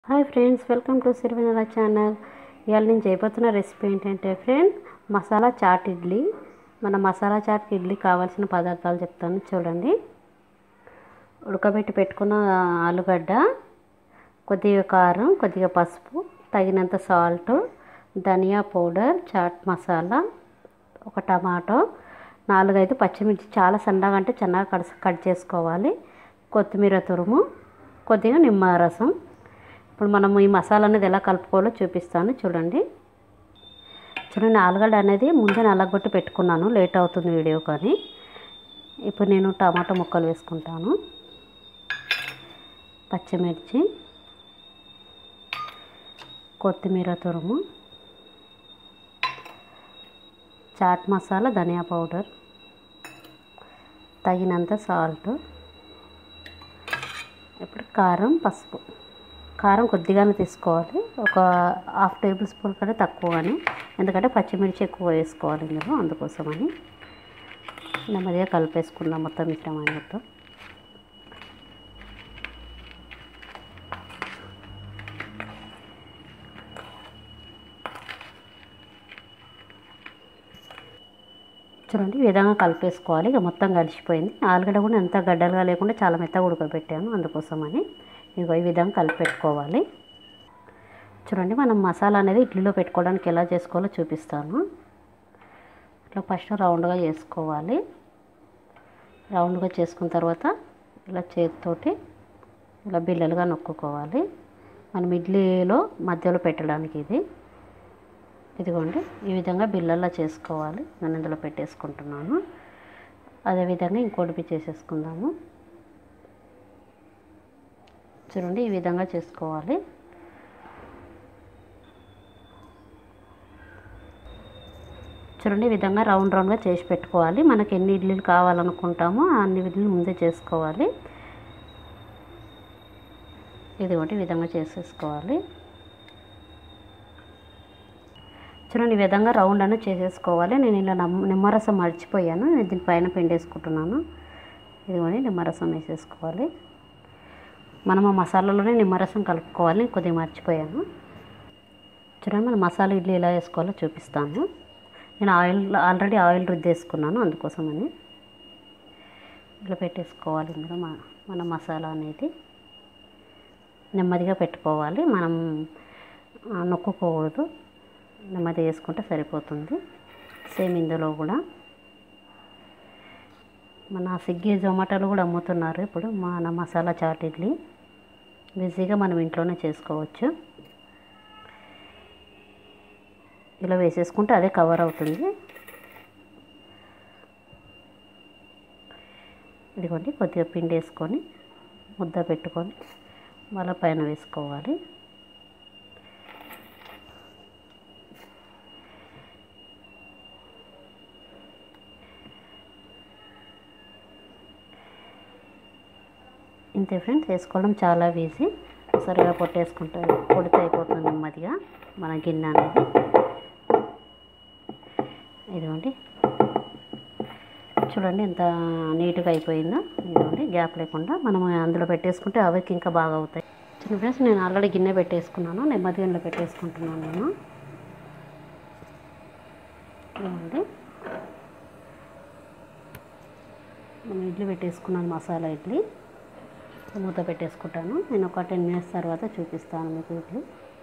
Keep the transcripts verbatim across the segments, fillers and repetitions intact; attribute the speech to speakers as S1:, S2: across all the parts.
S1: Hi friends, welcome to Sirivennela channel. ఇవాళ నేను చేయబోతున్న రెసిపీ ఏంటంటే ఫ్రెండ్ మసాలా చాట్ ఇడ్లీ. మన మసాలా చాట్ ఇడ్లీ కావాల్సిన పదార్థాలు చెప్తాను చూడండి. ఉడకబెట్టి పెట్టుకున్న ఆలుగడ్డ, కొద్దిగా కారం, కొద్దిగా పసుపు, తగినంత సాల్ట్, ధనియా పౌడర్, చాట్ మసాలా, ఒక టమాటో, నాలుగైదు పచ్చిమిర్చి చాలా సన్నగా అంటే చిన్నగా కట్ కట్ చేసుకోవాలి, కొత్తిమీర తురుము, కొద్దిగా నిమ్మరసం. ఇప్పుడు మనం ఈ మసాలా అనేది ఎలా కలుపుకోవాలో చూపిస్తాను చూడండి. చూడండి, ఆలుగడ్డ అనేది ముందే నల్లగొట్టి పెట్టుకున్నాను, లేట్ అవుతుంది వీడియో కానీ. ఇప్పుడు నేను టమాటా ముక్కలు వేసుకుంటాను, పచ్చిమిర్చి, కొత్తిమీర తురుము, చాట్ మసాలా, ధనియా పౌడర్, తగినంత సాల్ట్, ఇప్పుడు కారం, పసుపు. కారం కొద్దిగానే తీసుకోవాలి, ఒక హాఫ్ టేబుల్ స్పూన్ కంటే తక్కువగానే, ఎందుకంటే పచ్చిమిర్చి ఎక్కువ వేసుకోవాలి ఇందులో, అందుకోసమని. నెమ్మదిగా కలిపేసుకుందాం మొత్తం మిశ్రమాన్ని మొత్తం. చూడండి, ఈ విధంగా కలిపేసుకోవాలి. ఇక మొత్తం కలిసిపోయింది. ఆలుగడ్డ కూడా ఎంత గడ్డలుగా లేకుండా చాలా మెత్తగా ఉడకబెట్టాను, అందుకోసమని. ఇగో ఈ విధంగా కలిపెట్టుకోవాలి. చూడండి, మనం మసాలా అనేది ఇడ్లీలో పెట్టుకోవడానికి ఎలా చేసుకోవాలో చూపిస్తాను. ఇట్లా ఫస్ట్ రౌండ్గా చేసుకోవాలి. రౌండ్గా చేసుకున్న తర్వాత ఇలా చేతితోటి ఇలా బిల్లలుగా నొక్కుకోవాలి. మనం ఇడ్లీలో మధ్యలో పెట్టడానికి ఇది ఇదిగోండి, ఈ విధంగా బిల్లల్లా చేసుకోవాలి. నేను ఇందులో పెట్టేసుకుంటున్నాను. అదేవిధంగా ఇంకోటి చేసేసుకుందాము. చూడండి, ఈ విధంగా చేసుకోవాలి. చూడండి, ఈ విధంగా రౌండ్ రౌండ్గా చేసి పెట్టుకోవాలి. మనకి ఎన్ని ఇడ్లీలు కావాలనుకుంటామో అన్ని ఇడ్లీలు ముందే చేసుకోవాలి. ఇది ఒకటి ఈ విధంగా చేసేసుకోవాలి. చూడండి, ఈ విధంగా రౌండ్ అనేది చేసేసుకోవాలి. నేను ఇలా నిమ్మరసం మర్చిపోయాను, నేను దీనిపైన పిండేసుకుంటున్నాను. ఇదిగోండి, నిమ్మరసం వేసేసుకోవాలి. మనం ఆ మసాలాలోనే నిమ్మరసం కలుపుకోవాలి, కొద్దిగా మర్చిపోయాను. చూడండి, మన మసాలా ఇడ్లీ ఎలా వేసుకోవాలో చూపిస్తాను. నేను ఆయిల్ ఆల్రెడీ ఆయిల్ రుద్దేసుకున్నాను, అందుకోసమని. ఇట్లా పెట్టేసుకోవాలి. ఇందులో మన మసాలా అనేది నెమ్మదిగా పెట్టుకోవాలి, మనం నొక్కుకోకూడదు. నెమ్మదిగా వేసుకుంటే సరిపోతుంది. సేమ్ ఇందులో కూడా మన స్విగ్గీ, జొమాటోలో కూడా అమ్ముతున్నారు ఇప్పుడు మన మసాలా చాట్ ఇడ్లీ. ఈజీగా మనం ఇంట్లోనే చేసుకోవచ్చు. ఇలా వేసేసుకుంటే అదే కవర్ అవుతుంది. ఇదిగోండి, కొద్దిగా పిండి వేసుకొని ముద్ద పెట్టుకొని వాళ్ళ పైన వేసుకోవాలి. ఇంతే ఫ్రెండ్స్, వేసుకోవడం చాలా ఈజీ. సరిగా పొట్టేసుకుంటే పొడితే అయిపోతుంది నెమ్మదిగా మన గిన్నె అనేది. ఇదిగోండి, చూడండి ఎంత నీట్గా అయిపోయిందో. ఇదిగోండి, గ్యాప్ లేకుండా మనం అందులో పెట్టేసుకుంటే అవికి ఇంకా బాగా అవుతాయి. చిన్న ఫ్రెండ్స్, నేను ఆల్రెడీ గిన్నె పెట్టేసుకున్నాను, నెమ్మదిగా ఇందులో పెట్టేసుకుంటున్నాను నేను. ఇదిగోండి, మనం ఇడ్లీ పెట్టేసుకున్నాను, మసాలా ఇడ్లీ. మూత పెట్టేసుకుంటాను. నేను ఒక టెన్ మినిట్స్ తర్వాత చూపిస్తాను మీకు ఇడ్లీ.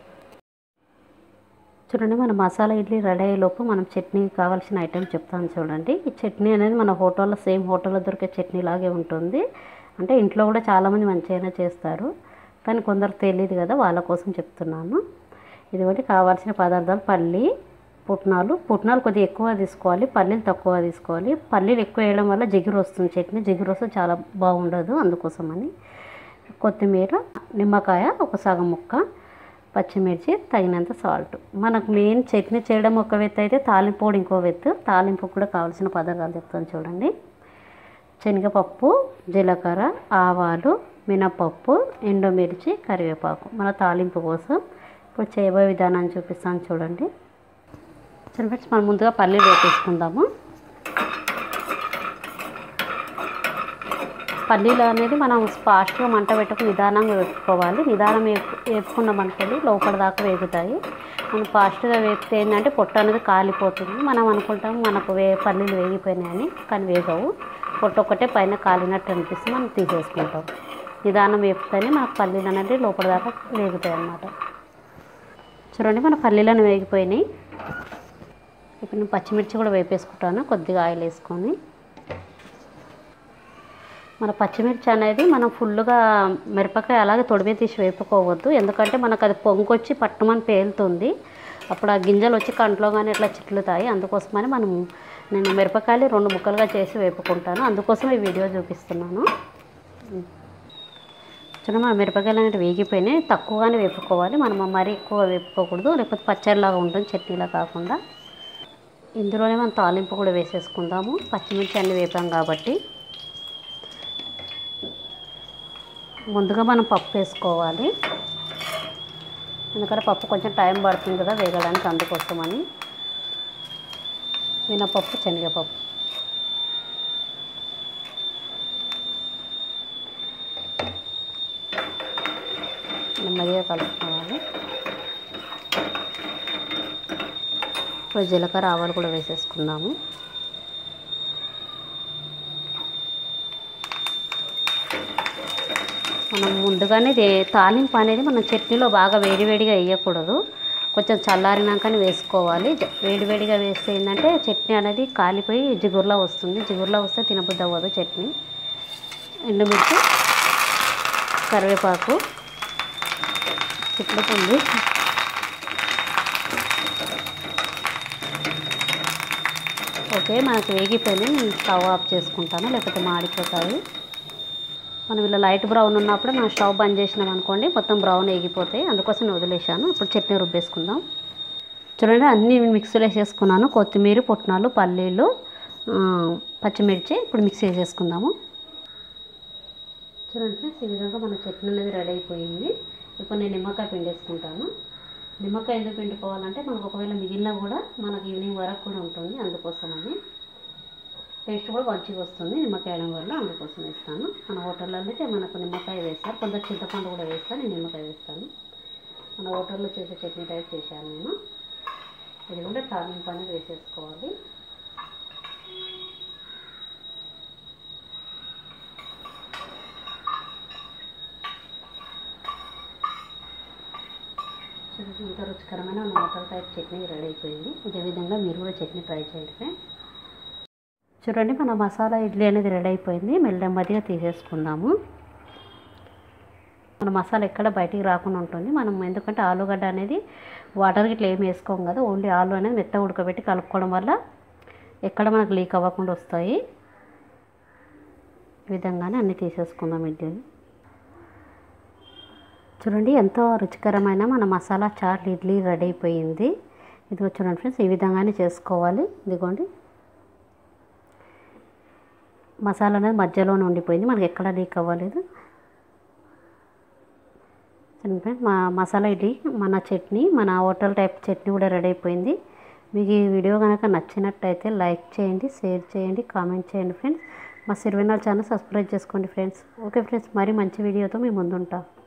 S1: చూడండి, మన మసాలా ఇడ్లీ రెడీ అయ్యేలోపు మనం చట్నీ కావాల్సిన ఐటెం చెప్తాను చూడండి. ఈ చట్నీ అనేది మన హోటల్లో సేమ్ హోటల్లో దొరికే చట్నీ లాగే ఉంటుంది. అంటే ఇంట్లో కూడా చాలామంది మంచిగానే చేస్తారు, కానీ కొందరు తెలియదు కదా, వాళ్ళ కోసం చెప్తున్నాను. ఇది ఒకటి కావాల్సిన పదార్థాలు: పల్లి, పుట్నాలు. పుట్నాలు కొద్దిగా ఎక్కువ తీసుకోవాలి, పల్లీలు తక్కువ తీసుకోవాలి. పల్లీలు ఎక్కువ వేయడం వల్ల జిగురు వస్తుంది, చట్నీ జిగురు వస్తే చాలా బాగుండదు, అందుకోసమని. కొత్తిమీర, నిమ్మకాయ ఒక సగం ముక్క, పచ్చిమిర్చి, తగినంత సాల్ట్. మనకు మెయిన్ చట్నీ చేయడం ఒక వెత్తు అయితే తాలింపు కూడా ఇంకో వెత్తు. తాలింపు కూడా కావాల్సిన పదార్థాలు చెప్తాను చూడండి. శనగపప్పు, జీలకర్ర, ఆవాలు, మినపప్పు, ఎండుమిర్చి, కరివేపాకు మన తాలింపు కోసం. ఇప్పుడు చేయబోయే విధానాన్ని చూపిస్తాను చూడండి. సరే ఫ్రెండ్స్, మనం ముందుగా పల్లీలు వేసేసుకుందాము. పల్లీలు అనేది మనం ఫాస్ట్గా మంట పెట్టుకుని నిదానంగా వేపుకోవాలి. నిదానం వేపుకున్న మంటలు లోపల దాకా వేగుతాయి. మనం ఫాస్ట్గా వేపితే ఏంటంటే పొట్టు అనేది కాలిపోతుంది. మనం అనుకుంటాం మనకు వే పల్లీలు వేగిపోయినాయని, కానీ వేగవు. పొట్టు ఒక్కటే పైన కాలినట్టు అనిపిస్తుంది, మనం తీసేసుకుంటాం. నిదానం వేపుతేనే మనకు పల్లీలు అనేది లోపల దాకా వేగుతాయి అన్నమాట. చూడండి మన పల్లీలను వేగిపోయినాయి. ఇప్పుడు నేను పచ్చిమిర్చి కూడా వేపేసుకుంటాను కొద్దిగా ఆయిల్ వేసుకొని. మన పచ్చిమిర్చి అనేది మనం ఫుల్గా మిరపకాయ అలాగే తొడిమే తీసి వేపుకోవద్దు. ఎందుకంటే మనకు అది పొంగొచ్చి పట్టుమని పేలుతుంది. అప్పుడు ఆ గింజలు వచ్చి కంట్లో కానీ ఇట్లా చిట్లుతాయి. అందుకోసమని మనం నేను మిరపకాయలు రెండు ముక్కలుగా చేసి వేపుకుంటాను. అందుకోసం ఈ వీడియో చూపిస్తున్నాను. చూడండి మన మిరపకాయలు అనేవి వేగిపోయినాయి. తక్కువగానే వేపుకోవాలి, మనం మరీ ఎక్కువ వేపుకోకూడదు, లేకపోతే పచ్చడిలాగా ఉంటుంది చట్నీలా కాకుండా. ఇందులోనే మనం తాలింపు కూడా వేసేసుకుందాము. పచ్చిమిర్చి అన్నీ వేపాం కాబట్టి ముందుగా మనం పప్పు వేసుకోవాలి. ఎందుకంటే పప్పు కొంచెం టైం పడుతుంది కదా వేగడానికి, అందుకోసమని. మినపప్పు, శనగపప్పు, నెమ్మదిగా కలుపుకోవాలి. ఇప్పుడు జీలకర్ర, ఆవాలు కూడా వేసేసుకుందాము. మనం ముందుగానే తాలింపు అనేది మనం చట్నీలో బాగా వేడివేడిగా వేయకూడదు, కొంచెం చల్లారినాకనే వేసుకోవాలి. వేడివేడిగా వేస్తే ఏంటంటే చట్నీ అనేది కాలిపోయి జిగురులా వస్తుంది. జిగురులా వస్తే తినబుద్ధి అవ్వదు చట్నీ. ఎండుమిర్చి, కరివేపాకు చిట్లుతుంది. ఓకే మనకు వేగిపోయింది. నేను స్టవ్ ఆఫ్ చేసుకుంటాను, లేకపోతే మాడిపోతాయి. మనం ఇలా లైట్ బ్రౌన్ ఉన్నప్పుడు మనం స్టవ్ బంద్ చేసినాం అనుకోండి మొత్తం బ్రౌన్ వేగిపోతాయి. అందుకోసం నేను వదిలేసాను. ఇప్పుడు చట్నీ రుబ్బేసుకుందాం. చూడండి అన్నీ మిక్సీలో వేసేసుకున్నాను. కొత్తిమీర, పుట్నాలు, పల్లీలు, పచ్చిమిర్చి. ఇప్పుడు మిక్సీ వేసేసుకుందాము. చూడండి ఫ్రెండ్స్ ఈ విధంగా మన చట్నీ అనేది రెడీ అయిపోయింది. ఇప్పుడు నేను నిమ్మకాయ పిండేసుకుంటాను. నిమ్మకాయ ఎందుకు పిండుకోవాలంటే మనకు ఒకవేళ మిగిలినా కూడా మనకు ఈవినింగ్ వరకు కూడా ఉంటుంది. అందుకోసమని టేస్ట్ కూడా మంచిగా వస్తుంది నిమ్మకాయ వేయడం వల్ల, అందుకోసం వేస్తాను. మన హోటల్లో అయితే మనకు నిమ్మకాయ వేస్తారు, కొంత చింతపండు కూడా వేస్తాను. నేను నిమ్మకాయ వేస్తాను. మన హోటల్లో చేసే చట్నీ టైప్ చేశాను నేను. ఇది కూడా తాలింపు అనేది వేసేసుకోవాలి. ఇంత రుచికరమైన మన హోటల్ టైప్ చట్నీ రెడీ అయిపోయింది. ఇదే విధంగా మీరు కూడా చట్నీ ట్రై చేయండి ఫ్రెండ్స్. చూడండి మన మసాలా ఇడ్లీ అనేది రెడీ అయిపోయింది. మెల్లమెల్లగా తీసేసుకుందాము. మన మసాలా ఎక్కడ బయటికి రాకుండా ఉంటుంది. మనం ఎందుకంటే ఆలుగడ్డ అనేది వాటర్కి ఇట్లా ఏమి వేసుకోం కదా, ఓన్లీ ఆలు అనేది మెత్తగా ఉడకబెట్టి కలుపుకోవడం వల్ల ఎక్కడ మనకు లీక్ అవ్వకుండా వస్తాయి. ఈ విధంగానే అన్నీ తీసేసుకుందాం ఇడ్లీ. చూడండి ఎంతో రుచికరమైన మన మసాలా చాట్ ఇడ్లీ రెడీ అయిపోయింది. ఇదిగో చూడండి ఫ్రెండ్స్ ఈ విధంగానే చేసుకోవాలి. ఇదిగోండి మసాలా అనేది మధ్యలోనే ఉండిపోయింది, మనకి ఎక్కడ లీక్ అవ్వలేదు. ఫ్రెండ్స్ మా మసాలా ఇడ్లీ, మన చట్నీ, మన హోటల్ టైప్ చట్నీ కూడా రెడీ అయిపోయింది. మీకు ఈ వీడియో కనుక నచ్చినట్టయితే లైక్ చేయండి, షేర్ చేయండి, కామెంట్ చేయండి ఫ్రెండ్స్. మా సిరివెన్నెల ఛానల్ సబ్స్క్రైబ్ చేసుకోండి ఫ్రెండ్స్. ఓకే ఫ్రెండ్స్, మరి మంచి వీడియోతో మీ ముందుంటా.